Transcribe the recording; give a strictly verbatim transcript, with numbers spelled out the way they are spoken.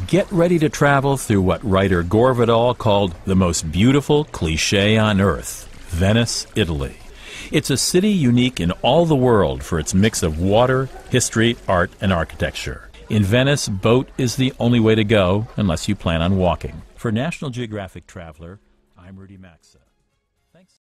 Get ready to travel through what writer Gore Vidal called the most beautiful cliché on earth, Venice, Italy. It's a city unique in all the world for its mix of water, history, art, and architecture. In Venice, boat is the only way to go, unless you plan on walking. For National Geographic Traveler, I'm Rudy Maxa.